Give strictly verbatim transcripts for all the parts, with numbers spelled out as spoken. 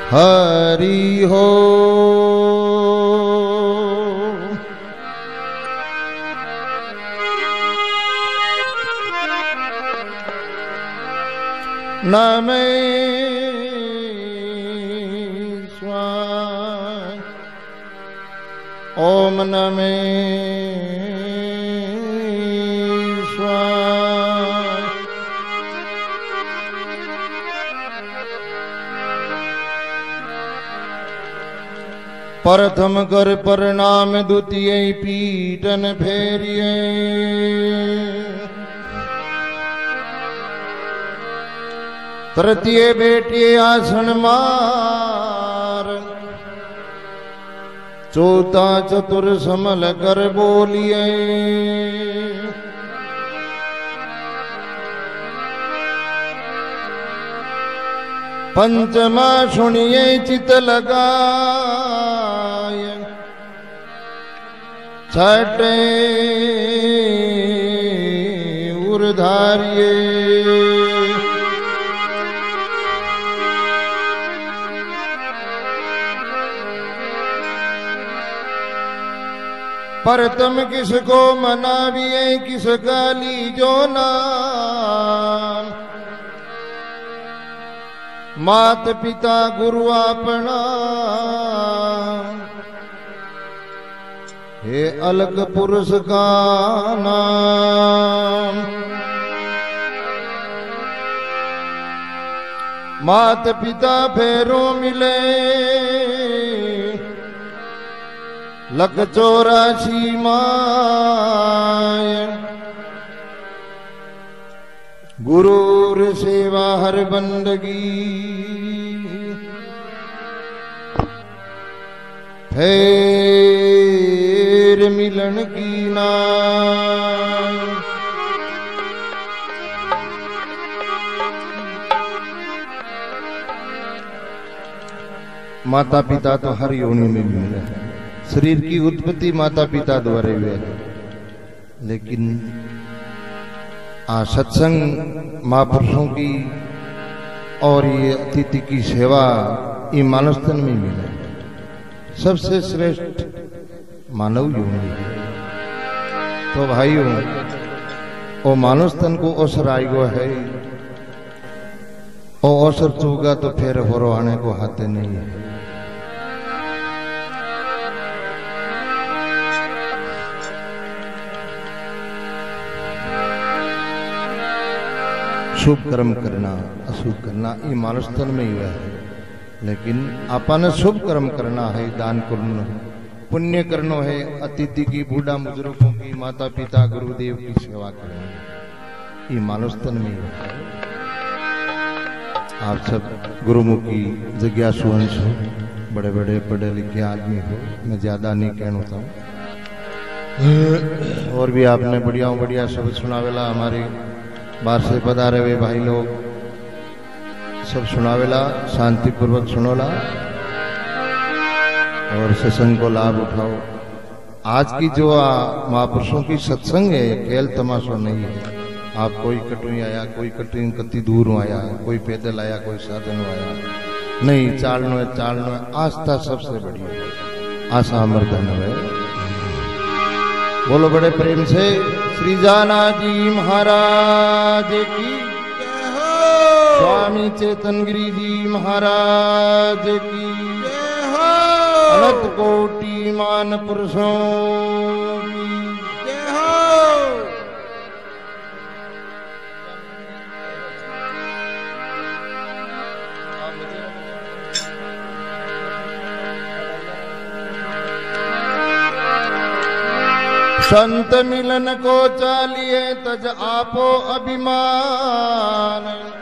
हरि हो नमे स्वाय ओम नमे स्वाय प्रथम कर प्रणाम द्वितीय पीटन फेरिए तृतीय बेटिए आसन मार चौथा चतुर समल कर बोलिए पंचमा सुनिए चित लगाए छठे उर्धारिये परतम किसको मनाविए किस गाली जो नाम मात पिता गुरु अपना हे अलग पुरुष का नाम मात पिता फेरों मिले लख चौरासी माय गुरूर सेवा हर बंदगी फेर मिलन की नाय माता पिता तो हर योनि में मिले हैं। शरीर की उत्पत्ति माता पिता द्वारा हुए है, लेकिन आ सत्संग महापुरुषों की और ये अतिथि की सेवा ये मानव तन में मिले सबसे श्रेष्ठ मानव योनि है। तो भाइयों वो मानव तन को अवसर आएगो है और अवसर चूगा तो फिर होरो आने को हाथे नहीं है। शुभ कर्म करना अशुभ करना ये मानव तन में ही है, लेकिन अपन शुभ कर्म करना है, दान करना पुण्य करना है, अतिथि की बूढ़ा बुजुर्गों की माता पिता गुरुदेव की सेवा करना ये मानव तन में ही है। आप सब गुरुमुखी जिज्ञासु अंश हो, बड़े बड़े पढ़े लिखे आदमी हो, मैं ज्यादा नहीं कहना चाहूँ। और भी आपने बढ़िया बढ़िया शब्द सुनावेला, हमारे बाहर से पधारे हुए भाई लोग सब सुनावेला, शांति पूर्वक सुनोला और सत्संग को लाभ उठाओ। आज की जो महापुरुषों की सत्संग है खेल तमाशा नहीं है। आप कोई कटुई आया, कोई कटुई कति दूर आया, कोई पैदल आया, कोई साधन आया, नहीं चालनो है चालनो है, आस्था सबसे बढ़िया आशा अमरधन है। बोलो बड़े प्रेम से श्री जाना जी महाराज की जय हो, स्वामी चेतन गिरी जी महाराज की जय हो, अनंत कोटि मान पुरुषों की जय हो। संत मिलन को चालिए तज आपो अभिमान,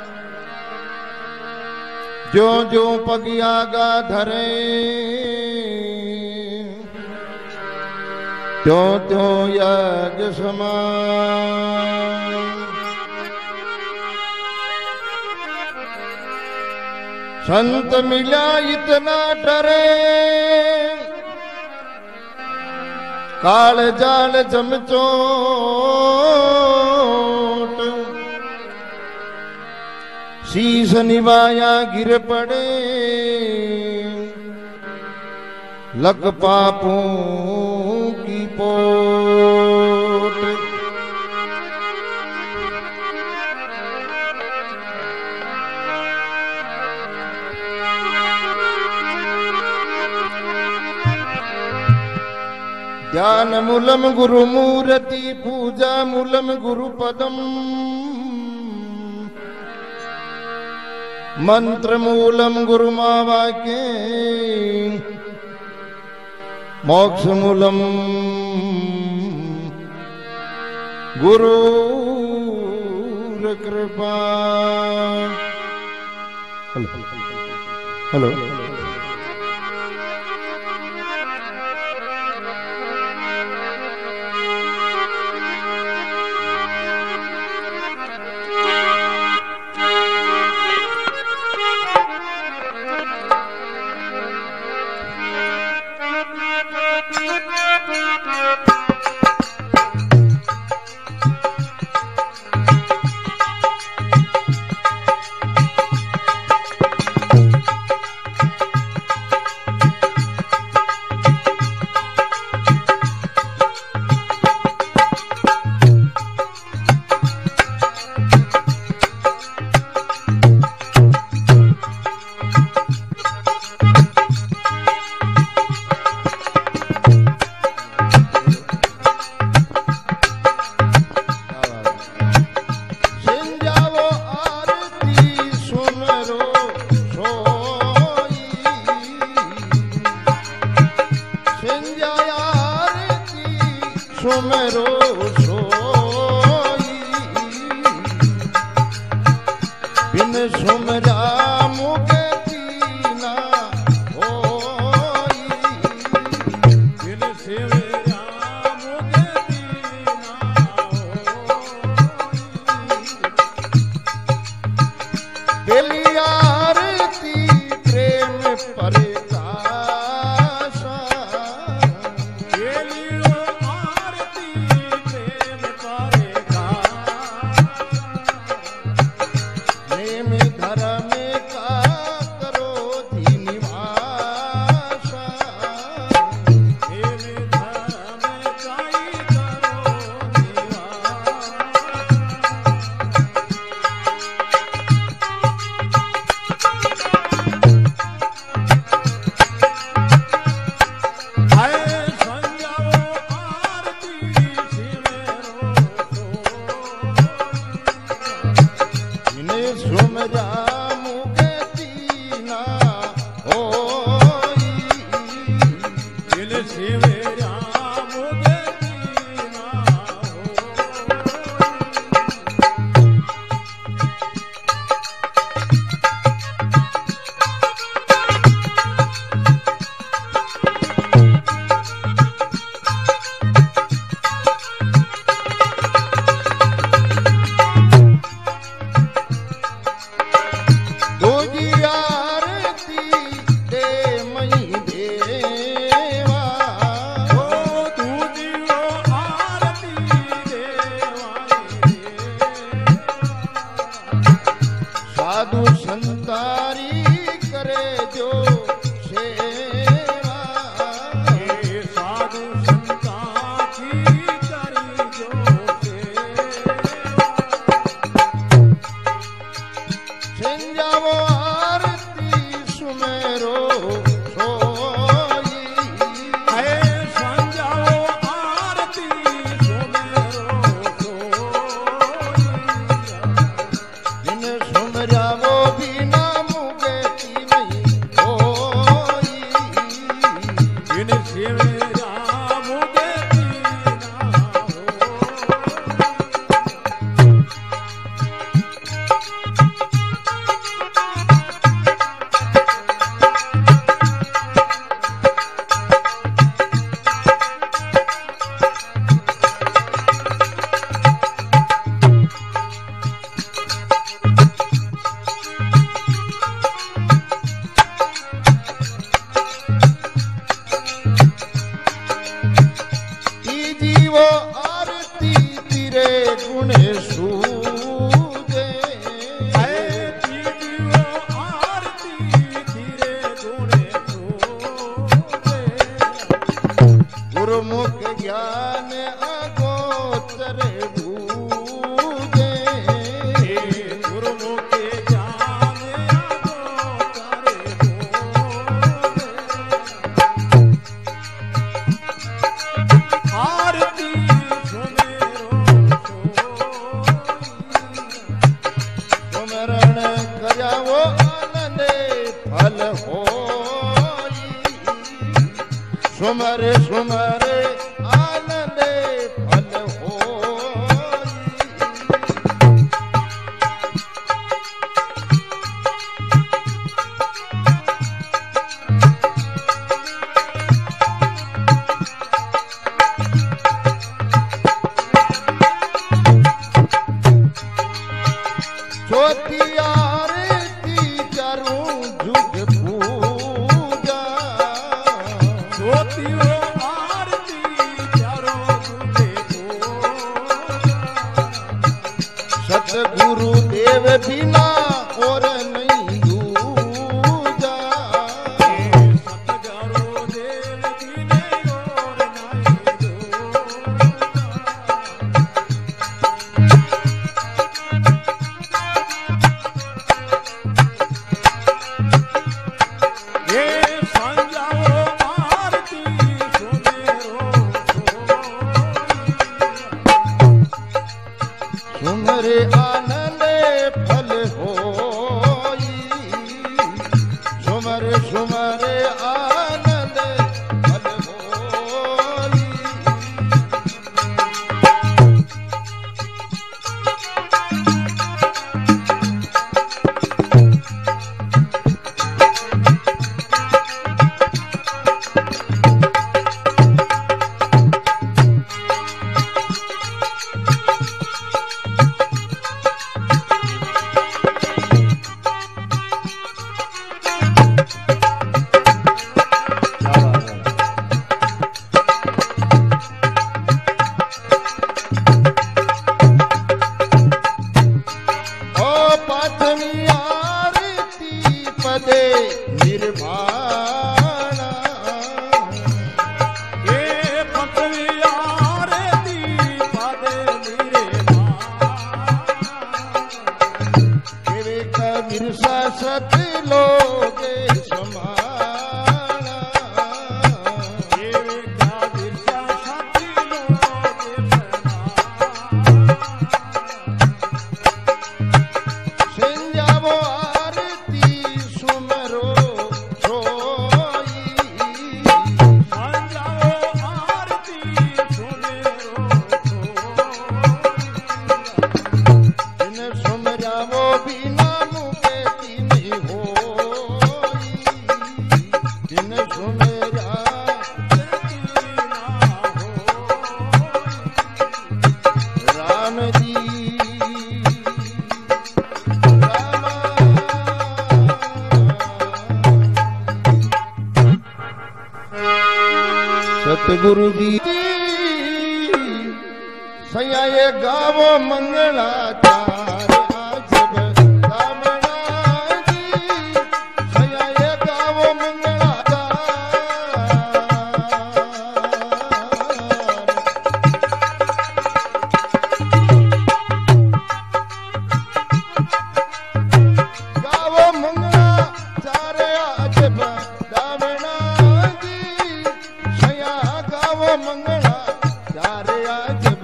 जो जो पगियागा धरे त्यों त्यों यज्ञ समान। संत मिला इतना डरे काल जाल जमचोट, शीश निभाया गिर पड़े लग पापों की पोट। ज्ञान मूलम गुरु मूर्ति पूजा मूलम गुरु पदम मंत्र मूलम गुरु मावाक्ये मोक्ष मूलम गुरु कृपा। हेलो हेलो सुमरो सोई बिन सुमरा मुक्ति ना होई। बिन सुमरा मुक्ति ना होई। दिली आरती प्रेम प्रकाशा। साधु संतारी करे जो सेवा। साधु संता की करे जो सेवा। संजावो आरती सुमेरो सोई। है संजावो आरती सुमेरो सोई। जिन सुमरावो बिना मुक्ति नहीं होई। जिन सुमरा मुक्ति ना होई। गुरुमुख ज्ञान अगोचर बूझे, गुरुमुख ज्ञान अगोचर बूझे। आरती सुमेरो सुमरण करया वो आनंद फल होई, सुमर सुमर आनंद फल होई। चौथी आरती चारों जुग पूजा, ज्योति आरती चारों जुगे पूजा। सतगुरु देव बिना और नहीं दूजा, सतगुरु देव बिने और नहीं दूजा। ये संजाओ आरती सुमेरो सुमरे आनंद फल होई, सुमर सुमर आनंद फल होई। ओ पांचवी आरती पदे निर्वाणा, ये पंचवी आरती पदे निर्वाणा। केवे कबीर सत लोग समाना, ये कबीर साथी लोग संजावो आरती सुमरो सोई, संजाओ आरती सुमेरो जिन सुमरावो बिना मुके तीन होई, जिन सुमरा राम जी सतगुरु जी सैया ये गावो मंगलाचार आजब दामना जी, सैया ये गावो मंगलाचार, गावो मंगलाचार आजब दामना जी, सैया गावो मंगलाचार आजब।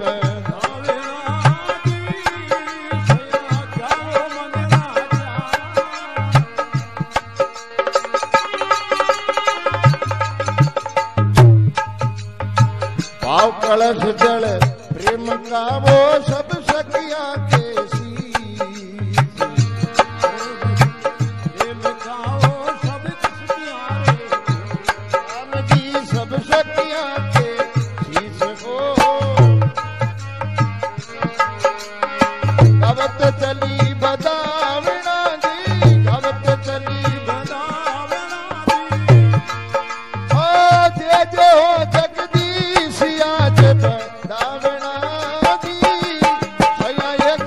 भाव कलश जल प्रेम का वो सब सखिया के शीश, राम जी सब सखिया के शीश को गावत चली बदावना जी, गावत चली ओ जय जय हो जगदीश आज बदावना जी, सैया ये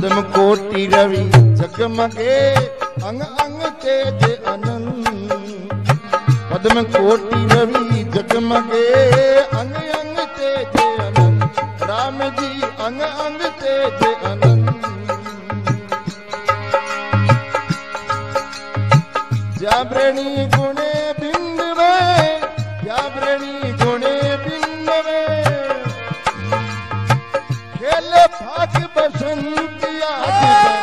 पद्म कोटि रवि जगमगे अंग अंग तेज अनंत। पद्म कोटि रवि जगमगे अंग अंग तेज अनंत। राम जी अंग अंग तेज अनंत। जाबरणी गुणे बिंदवे जाबरणी गुणे बिंदवे खेले भाग बसंत आज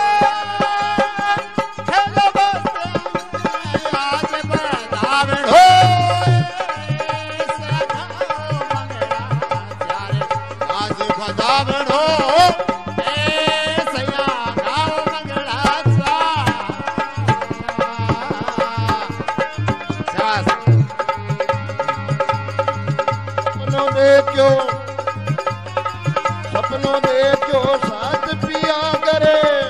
खेले बसंत आज बदावण हो आज बदावण हो सपनों देखो साथ पिया करे।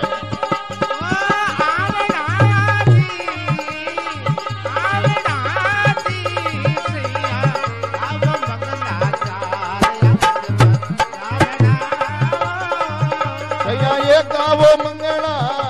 भैया ये गावो मंगला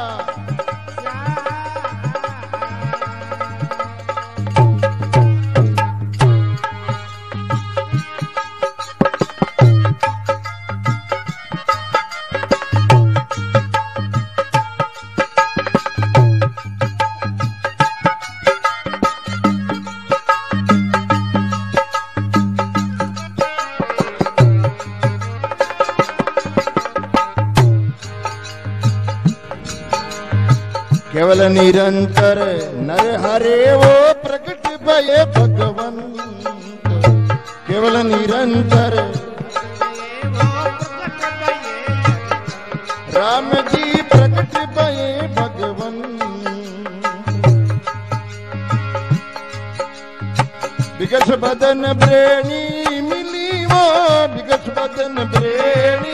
केवल निरंतर नर हरे वो प्रकट भये भगवंत। केवल निरंतर राम जी प्रकट भये भगवंत। विकस बदन प्रेणी मिली वो विकस बदन प्रेणी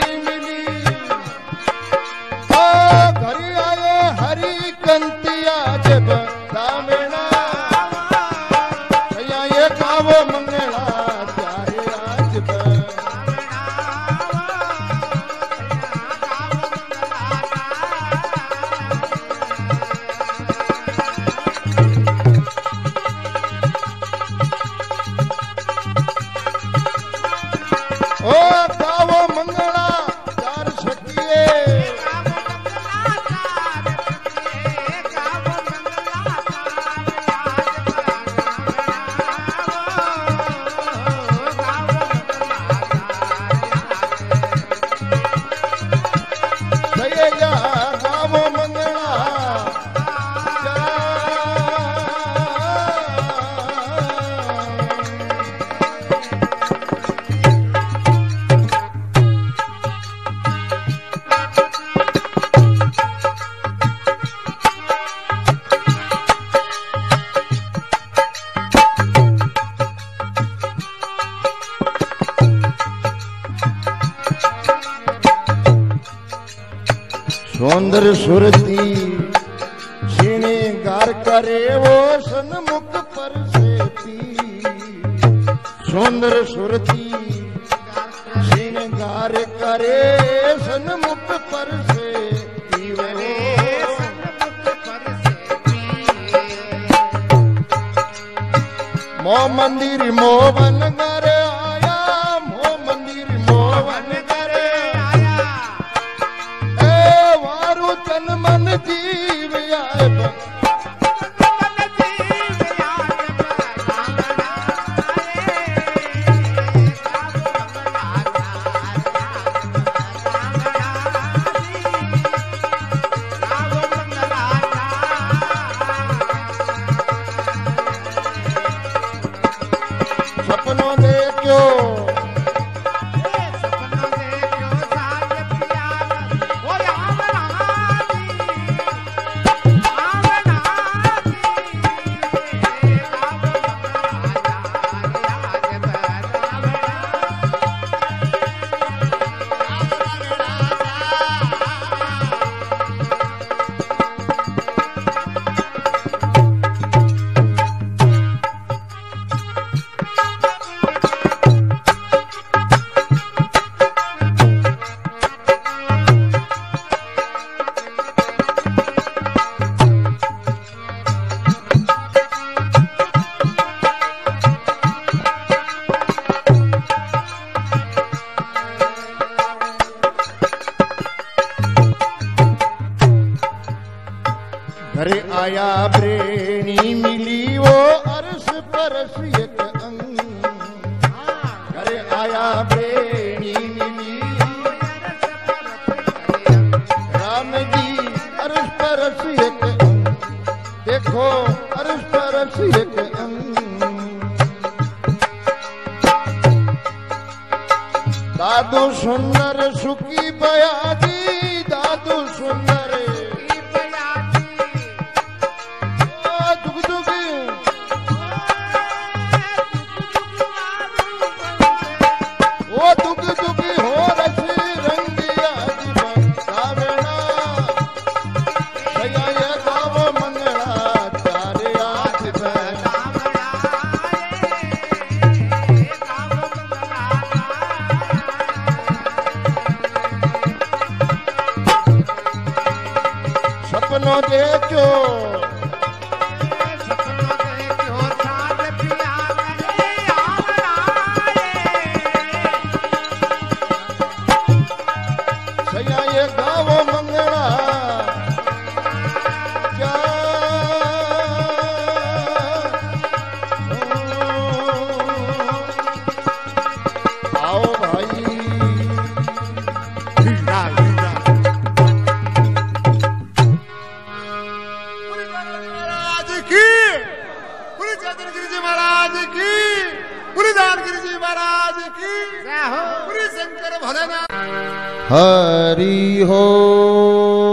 कंतिया जब दामना। भैया ये गावो मंगला चाहे आज ओ गावो मंगला चार सखिए। सौंदर्य सुरती श्रृंगार करे वो सन्मुख पर से पी। सौंदर्य सुरती श्रृंगार करे सन्मुख पर से पीवे। मो मंदिर मोवन घर आया मो मंदिर मोवन घर आया। ए वारु तन मन जीव आए सपनों दे घरे आया प्रेणी मिली वो अरस परस एक अंग। घरे आया प्रेणी मिली राम जी अरस परस एक अंग। देखो अरस परस एक अंग। दादू सुंदर सुखी बयाजी दादू सुंदर सपनो देखो सपनो देखो साथ पिया करे आवराए। सया ये गावो मंगला जा आओ भाई लीला लीला महाराज की, पूरी जानगिरी जी महाराज की, पूरी शंकर भोलेनाथ। हरि हो।